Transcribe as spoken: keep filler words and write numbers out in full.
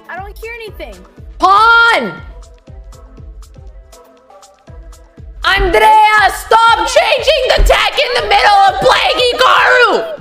I don't hear anything. Pawn! Andrea, stop changing the tech in the middle of playing Hikaru!